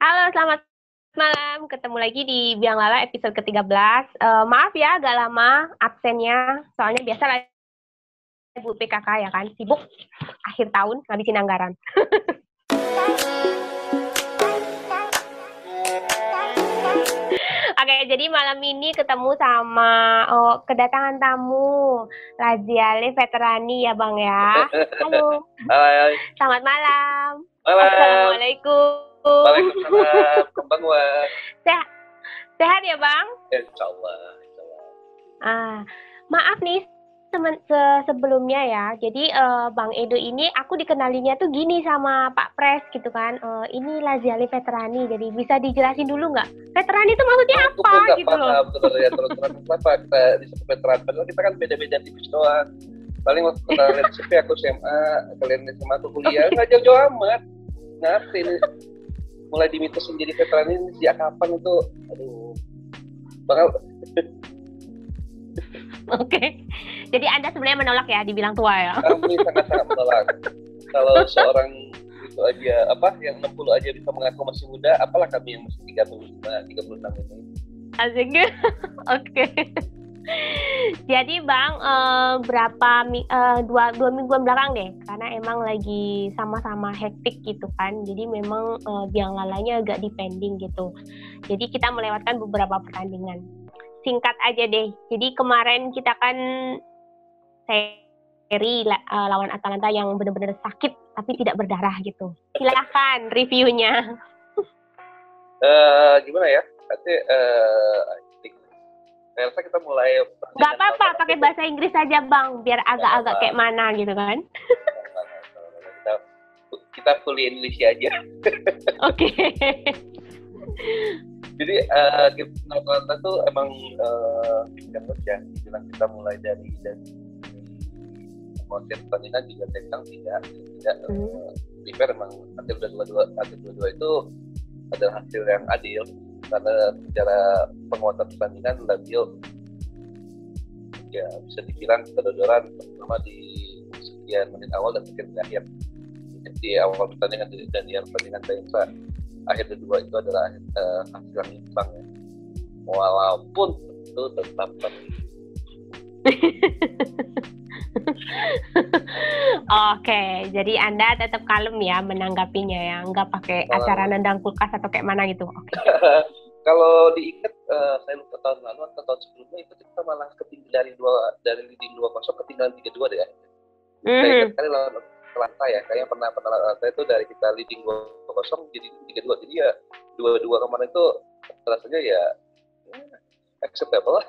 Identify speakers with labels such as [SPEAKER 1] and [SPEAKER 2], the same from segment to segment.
[SPEAKER 1] Halo, selamat malam. Ketemu lagi di Biang Lala episode ke-13. Maaf ya, agak lama absennya. Soalnya biasa lah Bu PKK ya kan, sibuk akhir tahun ngabisin anggaran. Oke, jadi malam ini ketemu sama kedatangan tamu Laziale Veterani ya Bang ya. Halo,
[SPEAKER 2] Hai,
[SPEAKER 1] selamat malam.
[SPEAKER 2] malam.
[SPEAKER 1] Assalamualaikum.
[SPEAKER 2] Waalaikumsalam. Kembang Wan.
[SPEAKER 1] Sehat, sehat ya Bang?
[SPEAKER 2] Insya Allah. Insya Allah.
[SPEAKER 1] Maaf nih sebelumnya ya. Jadi Bang Edo ini aku dikenalinya tuh gini sama Pak Pres gitu kan. Ini Laziale Veterani. Jadi bisa dijelasin dulu nggak? Veteran itu maksudnya
[SPEAKER 2] Aku
[SPEAKER 1] apa
[SPEAKER 2] pun nggak
[SPEAKER 1] gitu loh?
[SPEAKER 2] paham sebenarnya terus-terang kenapa kita disebut veteran. Padahal kita kan beda-beda tipis doang. Paling waktu kalian SMP aku SMA, kalian SMA aku kuliah, nggak jauh-jauh amat. Ngerti ini. Mulai dimitosin jadi veteran ini sejak kapan itu? Aduh, bakal.
[SPEAKER 1] Oke. Jadi Anda sebenarnya menolak ya dibilang tua ya?
[SPEAKER 2] Kami sangat-sangat menolak. Kalau seorang itu aja yang 60 aja bisa mengaku masih muda, apalah kami yang masih 36 ini.
[SPEAKER 1] Asik. Oke. Jadi Bang, dua mingguan belakang deh, karena emang lagi sama-sama hektik gitu kan. Jadi memang biang lalanya agak dipending gitu. Jadi kita melewatkan beberapa pertandingan. Singkat aja deh. Jadi kemarin kita kan seri lawan Atalanta yang benar-benar sakit tapi tidak berdarah gitu. Silakan reviewnya.
[SPEAKER 2] Gimana ya? Nanti saya rasa kita mulai.
[SPEAKER 1] Gak apa-apa, pakai bahasa Inggris saja Bang, biar agak-agak kayak mana gitu kan.
[SPEAKER 2] Kita fully Indonesia aja.
[SPEAKER 1] Oke.
[SPEAKER 2] Jadi Atalanta tuh emang ya, bilang kita mulai dari konsep pertandingan juga tentang tidak fair. Emang hasil dua-dua itu adalah hasil yang adil karena secara penguatan pertandingan Lazio ya bisa dibilang kedodoran pertama di sekian menit awal dan sekian menit akhir. Di awal pertandingan dan di pertandingan Bayangsa akhir kedua itu adalah hasil yang imbang ya. Walaupun itu tetap
[SPEAKER 1] Oke, jadi Anda tetap kalem ya menanggapinya ya, nggak pakai acara nendang kulkas atau kayak mana gitu. Okay.
[SPEAKER 2] Kalau diingat, saya lupa tahun lalu atau tahun sebelumnya itu kita malah ketinggalan dari leading 2-0 ketinggalan 3-2 deh ya. Saya ingat kali lawan Atalanta ya, kayaknya pernah Atalanta itu dari kita leading 2-0 jadi 3-2. Jadi ya 2-2 kemarin itu rasanya ya acceptable lah.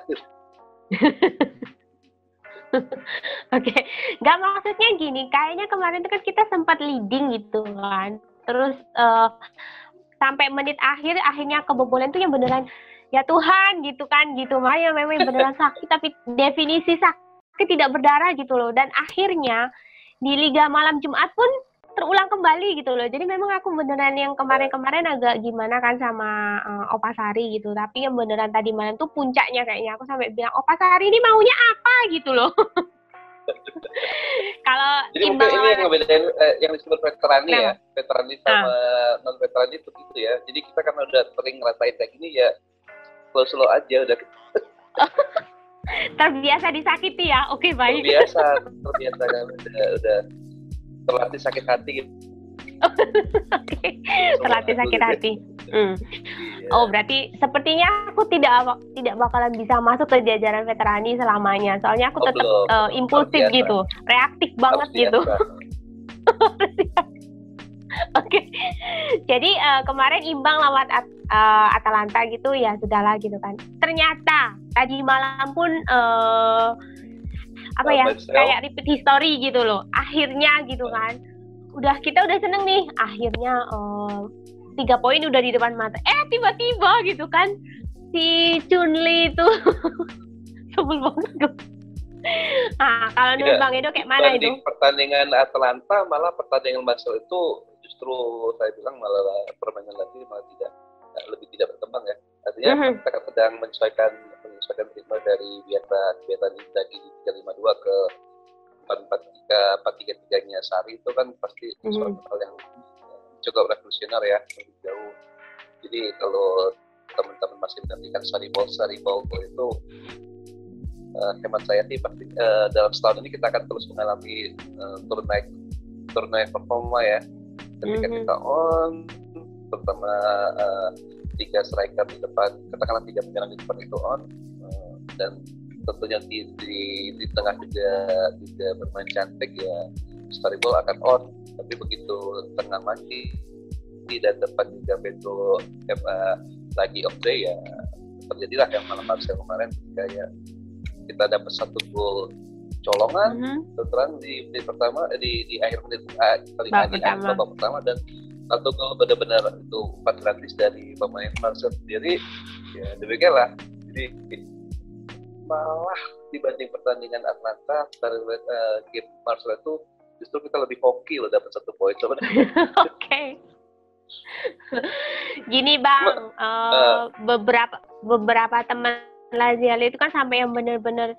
[SPEAKER 1] Oke, nggak maksudnya gini, kayaknya kemarin itu kan kita sempat leading gitu kan, terus sampai menit akhirnya kebobolan tuh yang beneran ya Tuhan gitu kan, gitu makanya memang beneran sakit, tapi definisi sakit tidak berdarah gitu loh, dan akhirnya di Liga Malam Jumat pun terulang kembali gitu loh. Jadi memang aku beneran yang kemarin agak gimana kan sama Opa Sari gitu. Tapi yang beneran tadi malam tuh puncaknya kayaknya aku sampai bilang Opa Sari ini maunya apa gitu loh. Kalau
[SPEAKER 2] jadi mungkin ini yang ngebedain yang disebut veterani ya. Veterani sama non veterani itu gitu ya. Jadi kita kan udah sering ngerasain kayak gini ya. Slow aja udah.
[SPEAKER 1] Terbiasa disakiti ya. Oke, baik.
[SPEAKER 2] Terbiasa kan udah terlatih sakit hati gitu.
[SPEAKER 1] Oke, terlatih sakit hati. Oh, berarti sepertinya aku tidak bakalan bisa masuk ke jajaran veterani selamanya. Soalnya aku tetap impulsif gitu, reaktif banget gitu. Oke. Jadi kemarin imbang lawan Atalanta gitu ya sudahlah gitu kan. Ternyata tadi malam pun kayak repeat history gitu loh. Akhirnya gitu kan. Kita udah seneng nih. Akhirnya 3 poin udah di depan mata. Tiba-tiba gitu kan si Chunli itu sebel banget tuh. Nah, kalau menurut Bang Edo kayak mana itu?
[SPEAKER 2] Pertandingan Atalanta malah pertandingan Basel itu justru saya bilang malah permainan lagi malah lebih tidak berkembang ya. Artinya mereka sedang menyesuaikan ritme dari kebiasaan dari 352 ke 4-3-3-nya Sari itu kan pasti suatu hal yang cukup revolusioner ya, lebih jauh. Jadi kalau teman-teman masih menantikan Saribol itu hemat saya sih pasti dalam setahun ini kita akan terus mengalami turun naik performa ya. Ketika kita on, terutama 3 striker di depan, katakanlah 3 penyerang di depan itu on, dan tentunya di tengah juga bermain cantik ya, Stariball akan on. Tapi begitu tengah mati dan depan juga Pedro lagi off day ya, terjadilah yang malam Marcel kemarin ketika ya kita dapat 1 gol colongan terang di menit pertama di akhir menit babak pertama, dan 1 gol benar-benar itu umpan gratis dari pemain Marcel sendiri ya, demikianlah. Jadi malah dibanding pertandingan Atlanta game Marcel itu justru kita lebih hoki loh dapat 1 poin sebenarnya.
[SPEAKER 1] Oke. Gini Bang, beberapa teman Lazio itu kan sampai yang benar-benar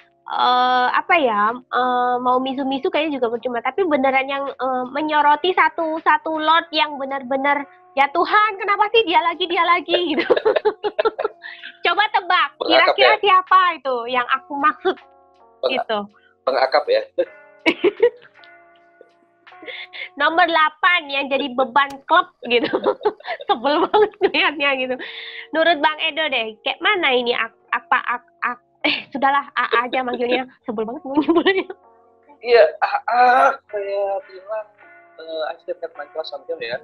[SPEAKER 1] mau misu-misu kayaknya juga percuma, tapi beneran yang menyoroti satu lot yang benar-benar ya Tuhan, kenapa sih dia lagi gitu. Coba tebak kira-kira siapa itu yang aku maksud itu.
[SPEAKER 2] Pengakap ya.
[SPEAKER 1] Nomor 8 yang jadi beban klub gitu. Sebel banget lihatnya gitu. Menurut Bang Edo deh, kayak mana ini sudahlah AA aja manggilnya. Sebel banget nyebelnya.
[SPEAKER 2] Iya, saya bilang Asyik Michael Santel ya.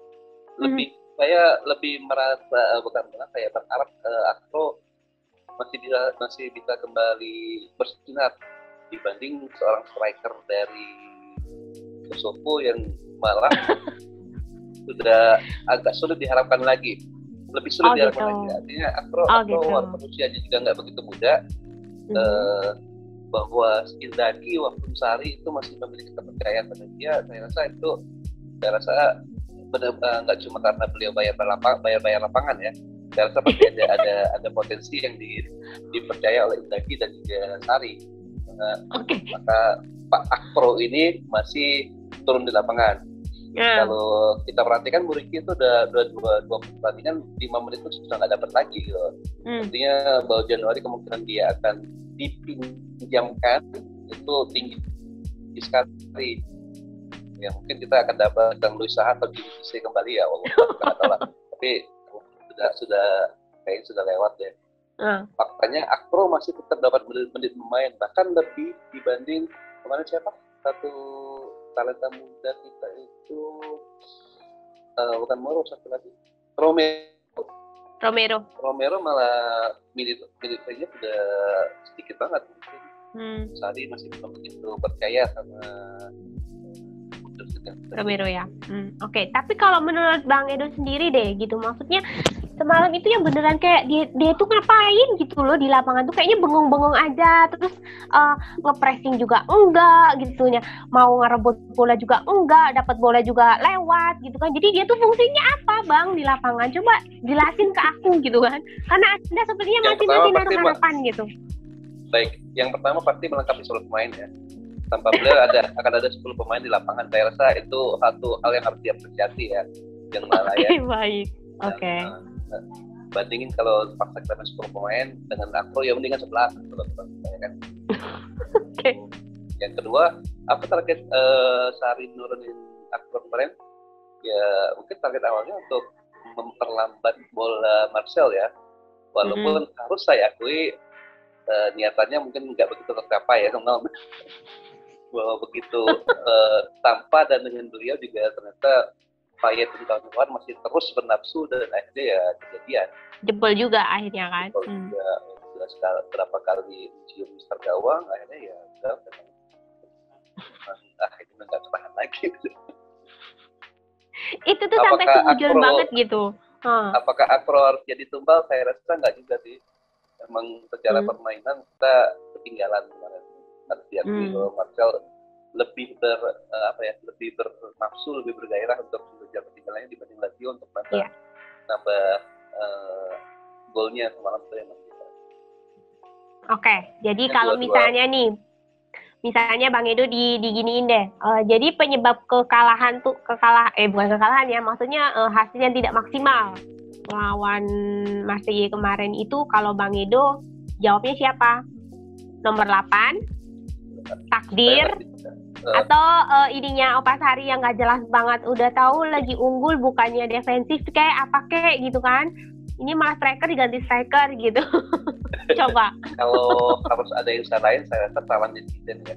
[SPEAKER 2] Saya lebih merasa saya berharap Astro masih bisa kembali bersinar dibanding seorang striker dari Kosovo yang malah sudah agak sulit diharapkan lagi, lebih sulit diharapkan lagi. Artinya Astro walaupun usianya juga nggak begitu muda, bahwa Inzaghi waktu Sari itu masih memiliki kepercayaan pada dia. Saya rasa benar nggak cuma karena beliau bayar lapangan ya. Saya rasa pasti ada potensi yang dipercaya oleh Inzaghi dan juga Sari. Maka Pak Akpro ini masih turun di lapangan. Kalau kita perhatikan Muriqi itu udah dua pertandingan 5 menit itu sudah nggak dapat lagi gitu. Artinya bahwa Januari kemungkinan dia akan dipinjamkan itu tinggi sekali. Ya mungkin kita akan dapat Luis Saha atau Gini kembali ya, walaupun tapi kayaknya sudah lewat ya. Faktanya Akpro masih tetap dapat menit bermain, bahkan lebih dibanding kemarin siapa? Satu talenta muda kita itu bukan Moro, satu lagi Romero malah minit-minitnya sudah sedikit banget. Sari masih belum begitu percaya sama
[SPEAKER 1] Romero ya. Oke. Tapi kalau menurut Bang Edo sendiri deh gitu, maksudnya semalam itu yang beneran kayak dia tuh ngapain gitu loh di lapangan tuh, kayaknya bengong-bengong aja, terus nge-pressing juga enggak gitu ya, mau ngerebut bola juga enggak, dapat bola juga lewat gitu kan. Jadi dia tuh fungsinya apa Bang di lapangan? Coba jelasin ke aku gitu kan, karena Anda sepertinya masih naruh harapan gitu.
[SPEAKER 2] Baik, yang pertama pasti melengkapi seluruh pemain ya. Tanpa beliau akan ada 10 pemain di lapangan. Saya rasa itu satu hal yang harus diapresiasi ya, yang mana ya.
[SPEAKER 1] Baik. Oke.
[SPEAKER 2] Bandingin kalau paksa kita 10 pemain dengan Akpro ya mendingan 11 ya kan.
[SPEAKER 1] Oke.
[SPEAKER 2] Yang kedua, apa target Sari nurunin Akpro kemarin? Ya mungkin target awalnya untuk memperlambat bola Marcel ya. Walaupun harus saya akui niatannya mungkin nggak begitu tercapai ya, bahwa begitu tanpa dan dengan beliau juga ternyata Payet dan kawan-kawan masih terus bernafsu dan akhirnya ya kejadian.
[SPEAKER 1] Jebol juga akhirnya kan.
[SPEAKER 2] Sudah berapa kali mencium Mister Gawang, akhirnya ya udah akhirnya nggak tahan lagi.
[SPEAKER 1] Itu tuh sampai seujur banget gitu.
[SPEAKER 2] Apakah Akpro harus jadi tumbal? Saya rasa nggak juga sih. Memang secara permainan kita ketinggalan kemarin. Harus diakui bahwa Marcel lebih bernafsu, lebih bergairah untuk mengejar ketinggalannya dibanding Lazio untuk nambah golnya semalam itu yang kita.
[SPEAKER 1] Oke, jadi kalau misalnya nih, misalnya Bang Edo diginiin deh, jadi penyebab bukan kekalahan ya, maksudnya hasilnya tidak maksimal lawan Mas TY kemarin itu, kalau Bang Edo jawabnya siapa? Nomor 8, takdir, atau ininya Opasari yang nggak jelas banget, udah tahu lagi unggul bukannya defensif kayak apa kayak gitu kan, ini malah striker diganti striker gitu. Coba.
[SPEAKER 2] Kalau harus ada yang salahin, saya rasa salah netizen ya.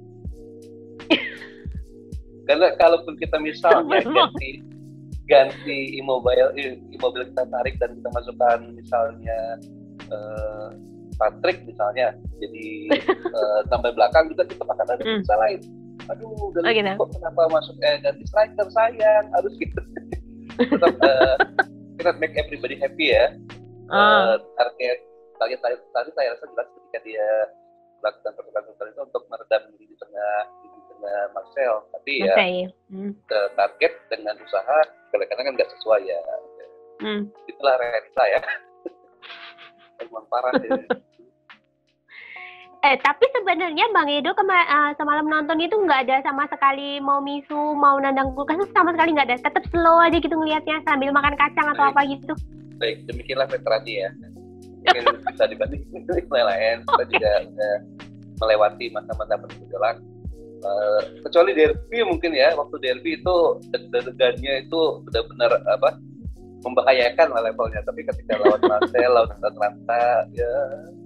[SPEAKER 2] Karena kalaupun kita misalnya ganti Immobile kita tarik dan kita masukkan misalnya Patrick misalnya jadi tambah belakang kita akan ada yang salahin. Aduh, kok kenapa masuk ganti striker, sayang, harus gitu. Tetap kita make everybody happy ya. Target saya rasa jelas ketika dia melakukan pertukaran itu untuk meredam di tengah Marcel, tapi ya target dengan usaha kadang-kadang kan nggak sesuai ya. Itulah realita ya. Emang parah ya.
[SPEAKER 1] Tapi sebenarnya Bang Edo semalam nonton itu nggak ada sama sekali mau misu, mau nendang kulkas, sama sekali nggak ada. Tetap slow aja gitu ngelihatnya sambil makan kacang atau apa gitu.
[SPEAKER 2] Baik, demikianlah veterannya ya. Mungkin bisa dibandingkan dengan lain. Kita juga melewati masa-masa bergejolak. Kecuali derby mungkin ya, waktu derby itu deg-degannya itu benar-benar membahayakan lah levelnya. Tapi ketika lawan Marseille, lawan Atalanta, ya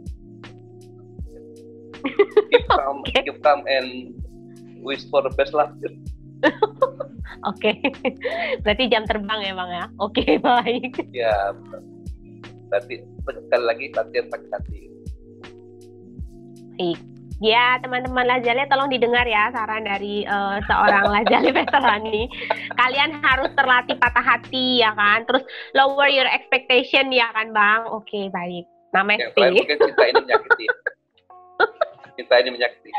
[SPEAKER 2] keep calm and wish for the best lah.
[SPEAKER 1] Oke. Berarti jam terbang ya Bang ya. Oke, baik.
[SPEAKER 2] Ya, berarti sekali lagi latihan pakai hati.
[SPEAKER 1] Baik. Ya, teman-teman Lazali tolong didengar ya saran dari seorang Lazali veteran nih. Kalian harus terlatih patah hati ya kan. Terus lower your expectation ya kan Bang. Oke, baik. Namaste.
[SPEAKER 2] Yang mungkin cinta ini menyakiti. Cinta ini menyakiti.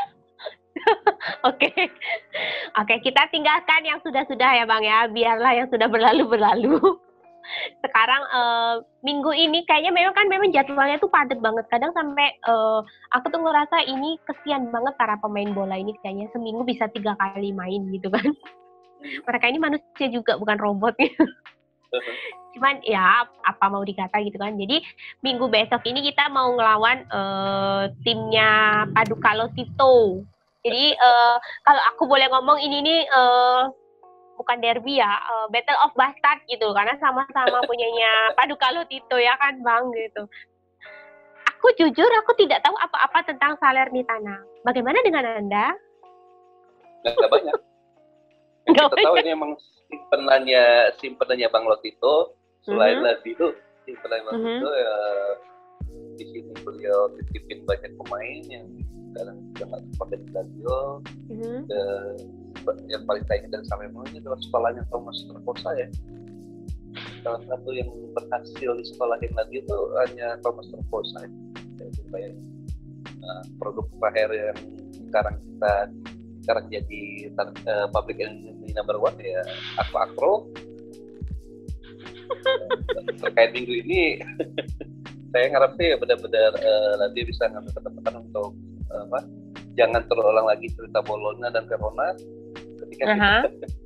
[SPEAKER 1] Oke, kita tinggalkan yang sudah-sudah ya Bang ya. Biarlah yang sudah berlalu. Sekarang minggu ini kayaknya memang jadwalnya tuh padat banget. Kadang sampai aku tuh ngerasa ini kesian banget para pemain bola ini, kayaknya seminggu bisa 3 kali main gitu kan. Mereka ini manusia juga, bukan robot gitu. Cuman ya apa mau dikata gitu kan. Jadi minggu besok ini kita mau ngelawan timnya Paduka Lotito. Jadi kalau aku boleh ngomong ini nih bukan derby ya, Battle of Bastard gitu, karena sama-sama punyanya Paduka Lotito ya kan Bang gitu. Aku jujur tidak tahu apa-apa tentang Salernitana. Bagaimana dengan Anda?
[SPEAKER 2] Nggak banyak. Yang kita tahu ini emang simpenannya Bang Lotito. Selain lagi itu simpenan Bang Lotito ya, di sini beliau titipin banyak pemain yang sekarang sudah nggak pakai di stadion. Yang paling tanya dari Samemo ini adalah sekolahnya Thomas Trafosa ya. Salah satu yang berhasil di sekolahin lagi itu hanya Thomas Trafosa ya. Produk terakhir yang sekarang jadi public enemy number 1 ya Akro. Terkait minggu ini saya ngarep sih benar-benar nanti bisa ngambil kesempatan untuk jangan terulang lagi cerita Bologna dan Verona ketika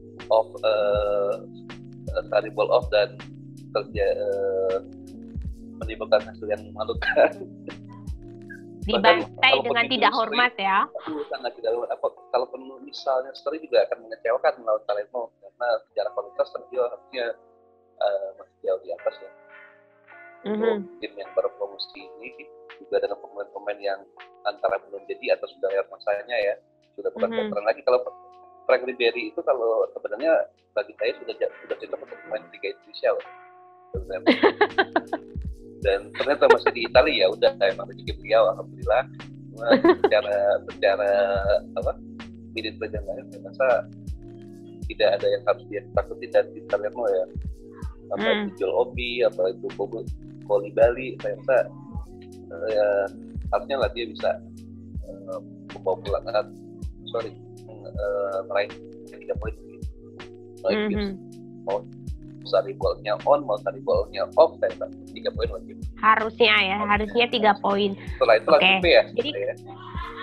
[SPEAKER 2] ball off dan kerja menimbulkan hasil yang memalukan.
[SPEAKER 1] Dibantai dengan tidak hormat ya.
[SPEAKER 2] Sangat tidak hormat. Kalau misalnya Story juga akan mengecewakan melawan Palermo karena secara kualitas Sergio harusnya masih jauh di atas ya. Tim yang berpromosi ini juga dengan pemain-pemain yang antara belum jadi atau sudah lewat masanya ya, sudah bukan veteran lagi. Kalau Frank Ribery itu kalau sebenarnya bagi saya sudah tidak untuk pemain Liga Indonesia loh. Dan ternyata masih di Italia ya udah emang rezeki beliau alhamdulillah. Cuma secara minute play dan lain saya rasa tidak ada yang harus dia takuti dari Palermo ya. Apa itu Joel Obi, apa itu Koulibaly, saya rasa harusnya lah dia bisa membawa pulang meraih 3 poin mau cari bolnya on, mau cari bolnya off, saya rasa 3 poin wajib.
[SPEAKER 1] Harusnya 3 poin.
[SPEAKER 2] Setelah itu langsung P ya.
[SPEAKER 1] Jadi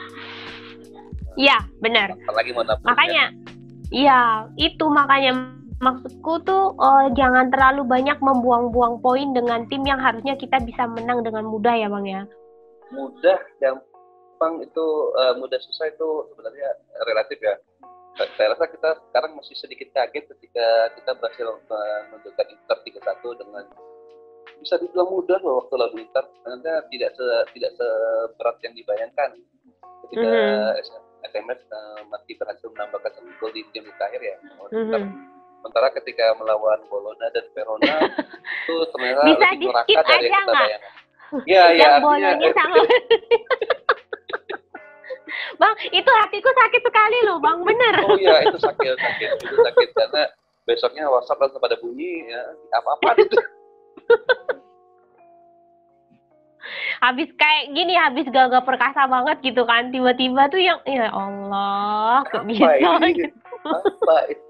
[SPEAKER 1] iya benar.
[SPEAKER 2] Apalagi mau nabung
[SPEAKER 1] makanya ya itu makanya maksudku tuh jangan terlalu banyak membuang-buang poin dengan tim yang harusnya kita bisa menang dengan mudah ya Bang ya.
[SPEAKER 2] Mudah, gampang itu mudah susah itu sebenarnya relatif ya. Saya rasa kita sekarang masih sedikit kaget ketika kita berhasil menunjukkan Inter 3-1 dengan bisa dibilang mudah loh waktu lawan Inter. Ternyata tidak seberat yang dibayangkan. Ketika SMS masih berhasil menambahkan 1 gol di game terakhir ya. Sementara ketika melawan Bologna dan Verona itu ternyata
[SPEAKER 1] bisa
[SPEAKER 2] lebih neraka dari yang kita bayangkan.
[SPEAKER 1] Iya, yang Bologna sama. Bang, itu hatiku sakit sekali loh, Bang, bener.
[SPEAKER 2] Oh iya, itu sakit karena besoknya WhatsApp langsung pada bunyi ya, apa-apa itu.
[SPEAKER 1] Habis kayak gini, habis gagah perkasa banget gitu kan, tiba-tiba tuh yang ya Allah, kok bisa gitu.
[SPEAKER 2] Apa itu?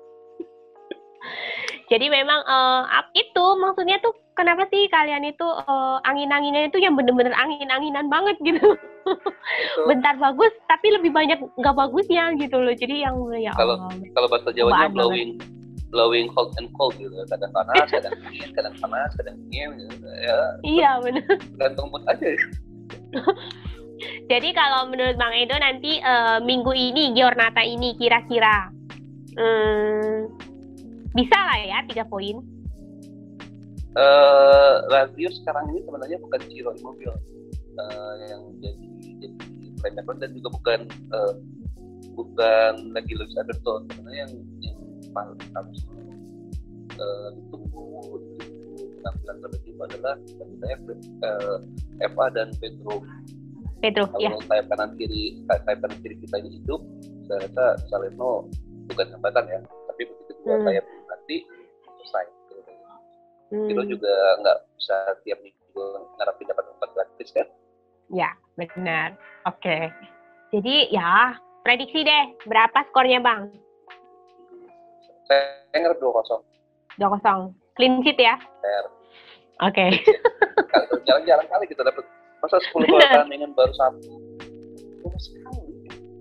[SPEAKER 1] Jadi memang itu maksudnya tuh kenapa sih kalian itu angin-anginnya itu yang bener-bener angin-anginan banget gitu. Bentar bagus tapi lebih banyak nggak bagusnya gitu loh. Jadi yang ya Allah.
[SPEAKER 2] Kalau bahasa Jawanya blowing hot and cold gitu. Kadang panas, kadang dingin, kadang panas, kadang dingin gitu. Ya. Iya
[SPEAKER 1] benar.
[SPEAKER 2] Gantung mood aja.
[SPEAKER 1] Jadi kalau menurut Bang Edo nanti minggu ini Giornata ini kira-kira bisa lah ya 3 poin.
[SPEAKER 2] Lazio sekarang ini sebenarnya bukan Ciro Immobile yang jadi playmaker dan juga bukan lagi Luis Alberto. Sebenarnya yang harus ditunggu penampilan terbaik itu adalah bagi saya Eva dan Pedro. Kalau sayap kanan kiri kita ini hidup, saya rasa Salerno bukan hambatan ya, tapi begitu dua sayap nanti selesai. Ciro juga nggak bisa tiap minggu ngarapin dapat 4 gratis kan?
[SPEAKER 1] Ya, benar. Oke. Jadi ya, prediksi deh, berapa skornya Bang?
[SPEAKER 2] Saya ngarep 2-0.
[SPEAKER 1] 2-0. Clean sheet ya? Oke.
[SPEAKER 2] Jarang-jarang kali kita dapat. Masa 10 pertandingan baru 1. Sekali.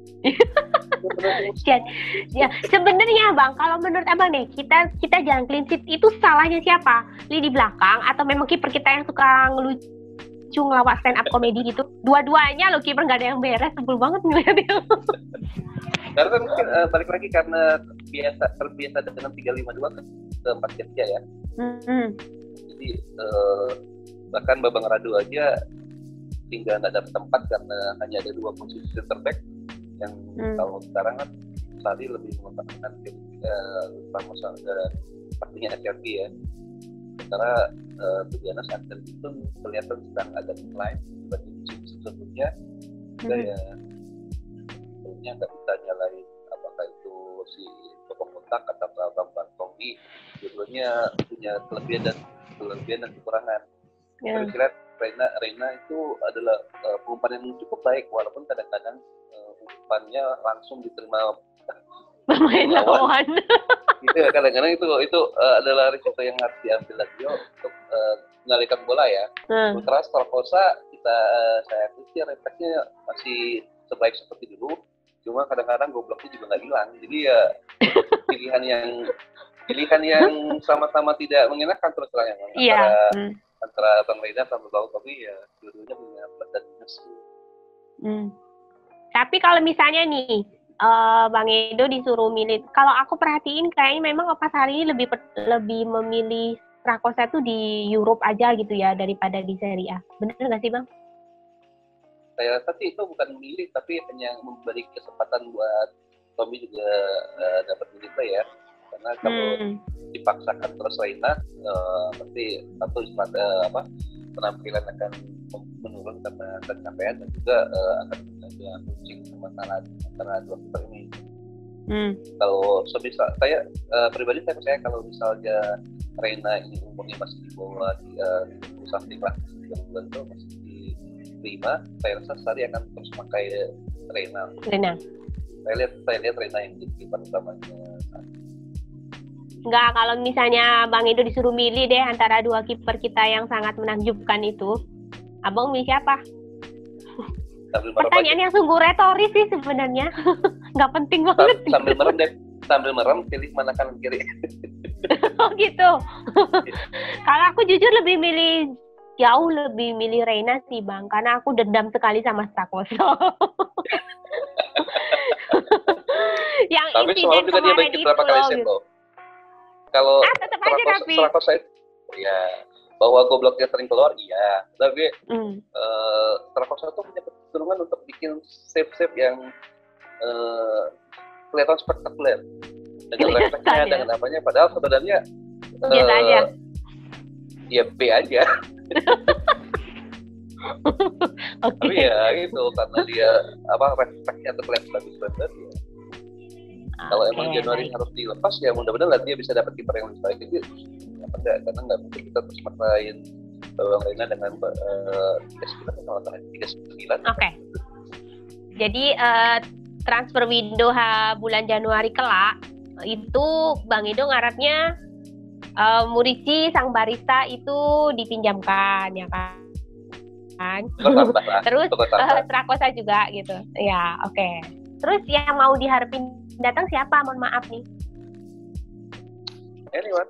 [SPEAKER 1] Ya, sebenarnya Bang, kalau menurut Abang nih, kita jangan clean sheet itu salahnya siapa? Lini belakang atau memang kiper kita yang suka ngelucu ngelawak stand up comedy gitu? Dua-duanya lo kiper nggak ada yang beres, sebel banget ngeliatnya.
[SPEAKER 2] Karena mungkin balik lagi karena terbiasa dengan 3-5-2 ke 4-3 ya. Jadi bahkan Babang Radu aja tinggal nggak dapat tempat karena hanya ada 2 posisi center back yang kalau sekarang kan Sari lebih mengutamakan Ramos dan pastinya SRG ya. Sementara Tugiana saat itu kelihatan sedang ada decline dibanding musim sebelumnya. Ya sebelumnya nggak bisa nyalain apakah itu si Bapak Kontak atau Bang Tongi, dua-duanya punya kelebihan dan kekurangan. Kira-kira Reina itu adalah umpan yang cukup baik walaupun kadang-kadang umpannya langsung diterima
[SPEAKER 1] pemain lawan.
[SPEAKER 2] Gitu ya, kadang-kadang itu adalah risiko yang harus diambil lagi untuk mengalihkan bola ya. Sementara Strokosa saya pikir refleksnya masih sebaik seperti dulu, cuma kadang-kadang gobloknya juga nggak hilang. Jadi ya pilihan yang sama-sama tidak mengenakan terus terang antara Bang Reina sama Bang Tommy ya dua-duanya punya plus dan minus.
[SPEAKER 1] Tapi kalau misalnya nih Bang Edo disuruh milih, kalau aku perhatiin kayaknya memang pas hari ini lebih memilih Prakosa tuh di Europe aja gitu ya daripada di Serie A. Bener nggak sih Bang?
[SPEAKER 2] Saya rasa sih itu bukan milih tapi hanya memberi kesempatan buat Tommy juga dapat milih ya. Karena kalau dipaksakan terus Reina pasti satu penampilan akan menurun karena kecapean dan juga akan ada kucing antara dua kiper ini. Kalau sebisa saya pribadi saya percaya kalau misalnya Reina ini umurnya masih di bawah 30 something lah, 30 bulan itu masih di 5, saya rasa Sari akan terus pakai Reina. Saya lihat Reina yang jadi kiper utamanya.
[SPEAKER 1] Enggak, kalau misalnya Bang Edo disuruh milih deh antara 2 kiper kita yang sangat menakjubkan itu, Abang milih siapa? Pertanyaan yang sungguh retoris sih sebenarnya. Nggak penting banget.
[SPEAKER 2] Sambil merem deh. sambil merem pilih mana kanan kiri.
[SPEAKER 1] Oh gitu. Kalau aku jujur jauh lebih milih Reina sih Bang, karena aku dendam sekali sama Strakoso. Yang
[SPEAKER 2] Tapi semalam
[SPEAKER 1] insiden
[SPEAKER 2] juga dia
[SPEAKER 1] kemarin
[SPEAKER 2] bikin
[SPEAKER 1] itu
[SPEAKER 2] berapa kali
[SPEAKER 1] loh.
[SPEAKER 2] set
[SPEAKER 1] Gitu.
[SPEAKER 2] loh. Kalau
[SPEAKER 1] Tetap aja tapi.
[SPEAKER 2] Strakoso ya bahwa gobloknya sering keluar iya, tapi Strakoso tuh punya kecenderungan untuk bikin save yang kelihatan spektakuler dengan refleksnya, dengan apanya, padahal sebenarnya
[SPEAKER 1] biasa aja.
[SPEAKER 2] Ya B aja.
[SPEAKER 1] Okay.
[SPEAKER 2] Tapi ya itu karena dia refleksnya terlihat bagus banget ya. Kalau emang Januari harus dilepas ya mudah-mudahan dia bisa dapat kiper yang lebih baik. Itu apa enggak, karena nggak mungkin kita terus maksain Bang Reina dengan 39.
[SPEAKER 1] Oke. Jadi transfer window bulan Januari kelak itu Bang Edo ngarapnya Murici sang barista itu dipinjamkan ya kan. Terus Strakosa juga gitu. Ya, oke. Terus yang mau diharapin datang siapa? Mohon maaf nih.
[SPEAKER 2] Anyone.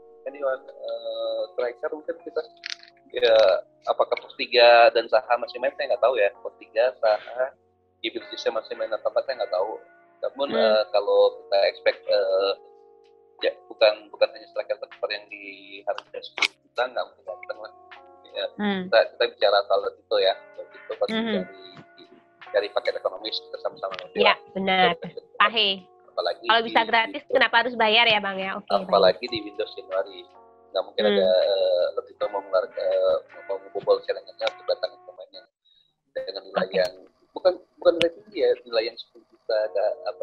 [SPEAKER 2] Striker mungkin kita ya apakah Postiga dan Saha masih main saya nggak tahu ya. Postiga, Saha, Ibilcisnya masih main atau apa saya nggak tahu. Namun kalau kita expect ya bukan hanya striker yang diharapkan 10 juta nggak mungkin datang lah. Ya, kita bicara talent itu ya, itu pasti dari paket ekonomis kita sama-sama.
[SPEAKER 1] Iya benar. Pahe.
[SPEAKER 2] Apalagi
[SPEAKER 1] kalau bisa gratis kenapa harus bayar ya Bang ya? Oke.
[SPEAKER 2] Apalagi di Windows Januari nggak mungkin ada Lotito mau membobol cadangannya untuk datangin pemainnya dengan nilai yang bukan nilai tinggi ya, nilai yang 10 juta apa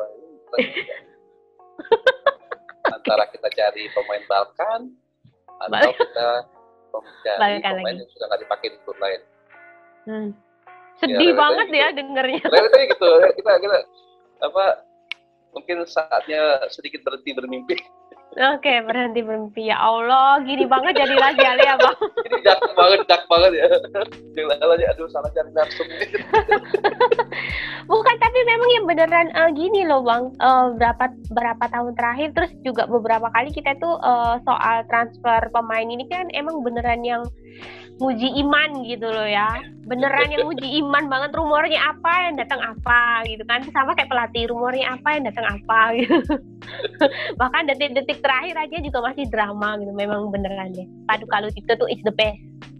[SPEAKER 2] antara kita cari pemain Balkan atau kita mencari pemain yang sudah nggak dipakai di klub lain.
[SPEAKER 1] Sedih banget gitu. Ya dengernya.
[SPEAKER 2] Realita gitu, kita mungkin saatnya sedikit berhenti bermimpi.
[SPEAKER 1] Oke, berhenti bermimpi. Ya Allah, gini banget jadi rahasia ya Bang.
[SPEAKER 2] Ini dark banget ya. Jangan aja, aduh salah cari narsum.
[SPEAKER 1] Bukan, tapi memang yang beneran gini loh Bang. Berapa tahun terakhir, terus juga beberapa kali kita tuh soal transfer pemain ini kan emang beneran yang muji iman gitu loh ya. Beneran yang muji iman banget, rumornya apa yang datang apa gitu kan. Sama kayak pelatih, rumornya apa yang datang apa gitu. Bahkan detik-detik terakhir aja juga masih drama gitu. Memang beneran deh. Paduka Lotito tuh is the best.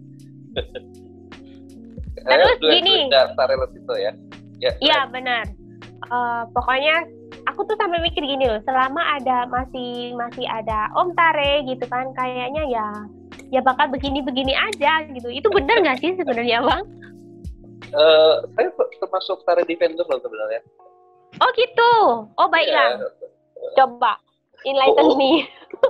[SPEAKER 1] Terus gini.
[SPEAKER 2] Lotito ya.
[SPEAKER 1] Iya benar. Pokoknya aku tuh sampai mikir gini loh. Selama ada masih ada Om Tare gitu kan, kayaknya ya bakal begini-begini aja gitu. Itu benar nggak sih sebenarnya Bang?
[SPEAKER 2] Saya termasuk Tare defender loh sebenarnya.
[SPEAKER 1] Oh gitu. Oh baiklah. Coba enlighten me.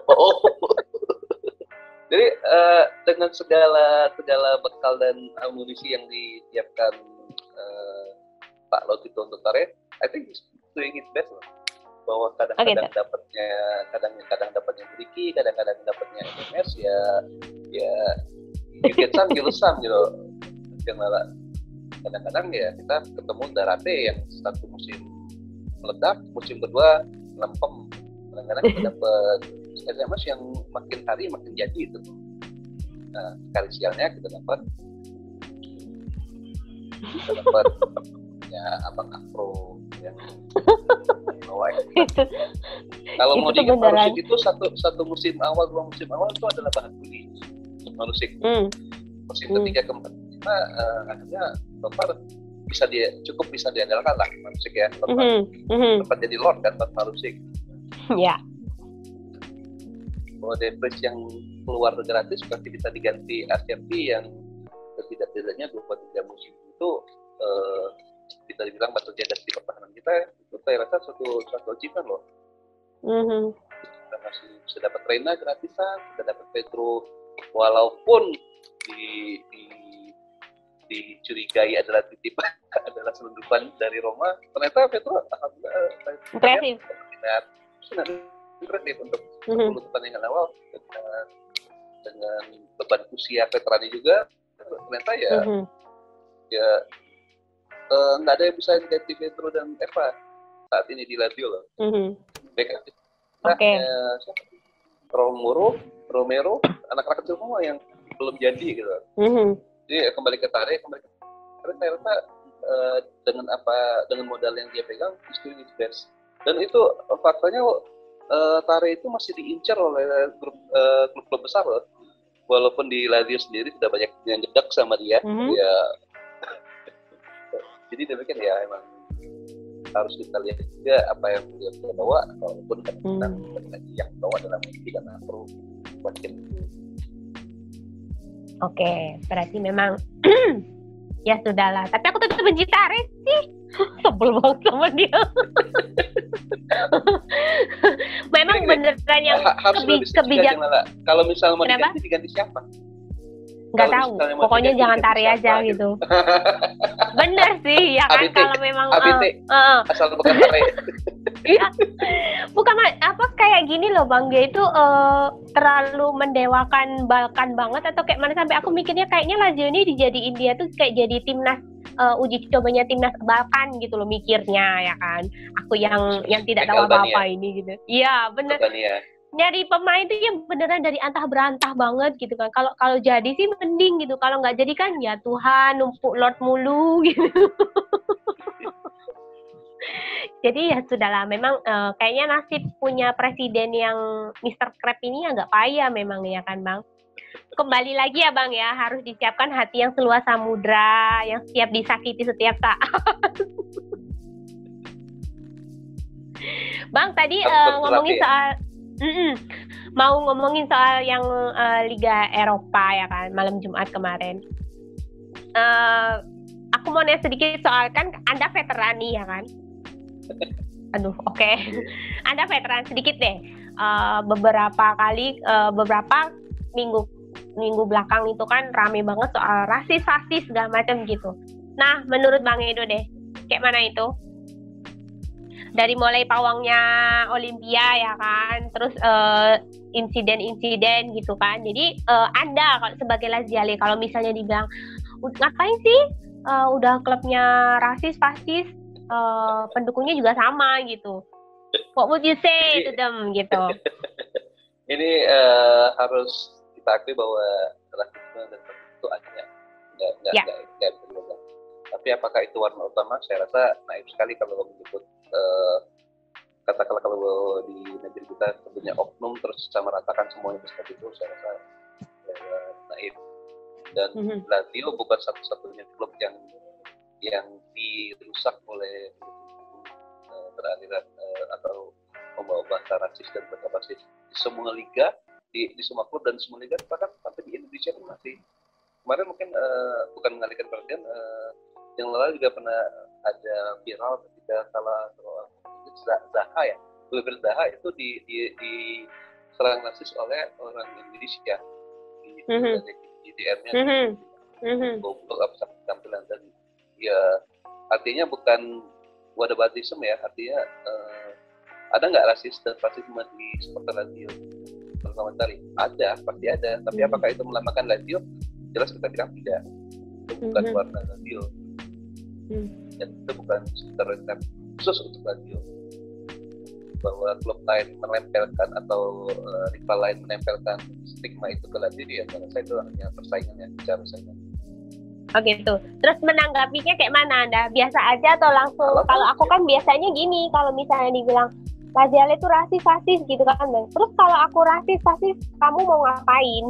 [SPEAKER 2] Jadi dengan segala bekal dan amunisi yang disiapkan Pak Lotito untuk Tare, I think he's doing his best loh. Bahwa kadang-kadang dapatnya, kadang-kadang dapatnya Ricky, kadang-kadang dapatnya MS ya you get some, you lose some gitu. Kadang-kadang ya kita ketemu Darate yang satu musim meledak, musim kedua lempem. Kadang-kadang kita dapat SMS yang makin hari makin jadi itu. Nah, sekali sialnya kita dapat ya Abang Afro yang kalau mau diingat Marusik itu satu musim awal, dua musim awal itu adalah bahan beli Marusik. Musim ketiga keempat kita akhirnya Bapak bisa diandalkan lah Marusik ya. Tempat jadi Lord kan Marusik.
[SPEAKER 1] Ya.
[SPEAKER 2] Bahwa Depres yang keluar gratis pasti bisa diganti RCP yang tidak-tidaknya 2-3 musim itu bisa dibilang batu jajar di pertahanan kita. Itu saya rasa suatu achievement loh. Kita masih bisa dapat Reina gratisan, kita dapat Petro walaupun dicurigai adalah titipan adalah selundupan dari Roma, ternyata Petro
[SPEAKER 1] impresif
[SPEAKER 2] untuk 10 pertandingan awal dengan beban usia veterannya juga ternyata ya nggak ada yang bisa ganti Petro dan Eva saat ini di Lazio loh. backup
[SPEAKER 1] Oke.
[SPEAKER 2] Romero, anak-anak kecil semua yang belum jadi gitu. Jadi kembali ke Tare saya rasa dengan modal yang dia pegang itu best. Dan itu faktanya Tare itu masih diincar oleh klub-klub besar loh. Walaupun di Lazio sendiri sudah banyak yang jedak sama dia, ya. Jadi demikian ya, emang harus kita lihat juga apa yang dia bawa, walaupun kita yang bawa dalam mimpi karena perlu makin.
[SPEAKER 1] Oke, berarti memang ya sudahlah. Tapi aku tetap benci Tare sih. Sebel banget sama dia. Memang beneran yang kebijakan.
[SPEAKER 2] Kalau misalnya mau diganti siapa?
[SPEAKER 1] Nggak tahu. Pokoknya jangan Tare aja gitu. Bener sih, ya kan. Kalau memang
[SPEAKER 2] asal bukan Tare.
[SPEAKER 1] Iya. Bukan apa kayak gini loh Bang, dia itu terlalu mendewakan Balkan banget atau kayak mana, sampai aku mikirnya kayaknya Lazio ini dijadiin dia tuh kayak jadi timnas uji cobanya timnas Balkan gitu loh mikirnya, ya kan. Aku yang tidak tahu apa-apa ini gitu. Iya, bener. Nyari pemain tuh yang beneran dari antah berantah banget gitu kan. Kalau jadi sih mending gitu. Kalau nggak jadi kan ya Tuhan, numpuk lot mulu gitu. Jadi ya sudahlah, memang kayaknya nasib punya presiden yang Mr. Krab ini agak payah memang ya kan Bang. Kembali lagi ya Bang ya, harus disiapkan hati yang seluas samudra, yang siap disakiti setiap saat. Bang tadi ngomongin soal mau ngomongin soal yang Liga Eropa ya kan, malam Jumat kemarin. Aku mau nanya sedikit soal, kan Anda veteran nih ya kan. Aduh, oke. Anda veteran sedikit deh. Beberapa minggu belakang itu kan rame banget soal rasis segala macam gitu. Nah, menurut Bang Edo deh, kayak mana itu? Dari mulai pawangnya Olimpia ya kan, terus insiden-insiden gitu kan. Jadi Anda kalau sebagai Laziale, kalau misalnya dibilang ngapain sih udah klubnya rasis, fasis, pendukungnya juga sama gitu. What would you say to them gitu?
[SPEAKER 2] Ini harus kita akui bahwa rasisme dan itu ada, nggak bisa dibilang. Tapi apakah itu warna utama? Saya rasa naif sekali kalau menyebut katakanlah kalau di negeri kita sebutnya oknum terus bisa meratakan semuanya seperti itu. Saya rasa naif. Dan Lazio bukan satu-satunya klub yang dirusak oleh beraliran atau membawa bahasa rasis dan bahasa rasis di semua liga, di semua klub dan semua liga, bahkan sampai di Indonesia pun masih. Kemarin mungkin bukan mengalihkan perhatian, yang lalu juga pernah ada viral ketika salah seorang Zaha ya, Wilfried Zaha itu di serang rasis oleh orang Indonesia di DM-nya. Goblok apa tampilan, dan ya artinya bukan whataboutism ya, artinya ada nggak rasis dan rasisme di supporter Lazio? Berkomentari ada, pasti ada, tapi apakah itu melambangkan Lazio? Jelas kita bilang tidak. Itu bukan warna Lazio, dan itu bukan stereotip khusus untuk Lazio. Bahwa klub lain menempelkan atau rival lain menempelkan stigma itu ke Lazio, ya saya rasa itu hanya persaingannya, bicara persaingan.
[SPEAKER 1] Oh gitu. Terus menanggapinya kayak mana Anda? Biasa aja atau langsung? Kalau aku kan biasanya gini, kalau misalnya dibilang Laziale itu rasis gitu kan Bang. Terus kalau aku rasis, kamu mau ngapain?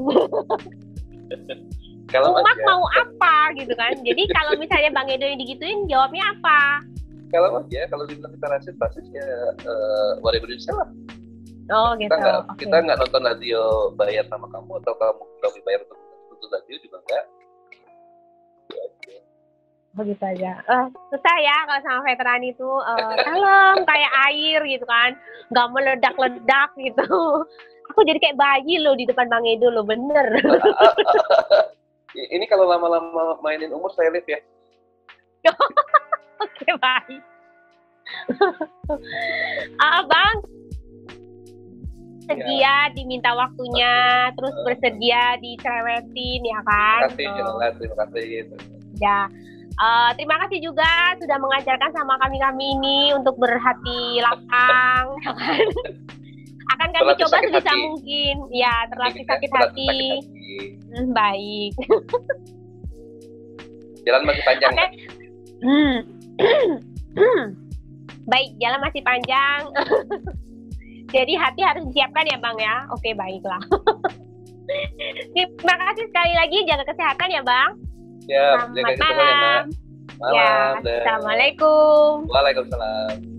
[SPEAKER 1] Umat mau apa gitu kan? Jadi kalau misalnya Bang Edo yang digituin, jawabnya apa?
[SPEAKER 2] Kalau dibilang kita rasis ya whatever you say lah.
[SPEAKER 1] Oh gitu.
[SPEAKER 2] Kita nggak nonton Lazio bayar sama kamu, atau kamu bayar untuk Lazio juga enggak.
[SPEAKER 1] Begitu aja. Susah ya kalau sama veteran itu, kalem kayak air gitu kan, nggak meledak-ledak gitu. Aku jadi kayak bayi loh di depan Bang Edo loh, bener.
[SPEAKER 2] Ini kalau lama-lama mainin umur saya lihat ya.
[SPEAKER 1] Oke, baik. Bang, bersedia diminta waktunya, terus bersedia dicerewetin ya kan?
[SPEAKER 2] Terima kasih.
[SPEAKER 1] Ya, Terima kasih juga sudah mengajarkan sama kami ini untuk berhati lapang. Akan kami
[SPEAKER 2] Terlatih
[SPEAKER 1] coba
[SPEAKER 2] sakit
[SPEAKER 1] sebisa
[SPEAKER 2] hati.
[SPEAKER 1] mungkin. Ya, terlatih
[SPEAKER 2] Kita
[SPEAKER 1] sakit
[SPEAKER 2] terlatih
[SPEAKER 1] hati.
[SPEAKER 2] sakit hati.
[SPEAKER 1] Baik.
[SPEAKER 2] Jalan masih panjang.
[SPEAKER 1] Oke. Baik, jalan masih panjang. Jadi hati harus disiapkan ya Bang ya. Oke, baiklah. Terima kasih sekali lagi, jaga kesehatan ya Bang.
[SPEAKER 2] Ya,
[SPEAKER 1] Selamat malam.
[SPEAKER 2] Malam.
[SPEAKER 1] Ya, Assalamualaikum.
[SPEAKER 2] Waalaikumsalam.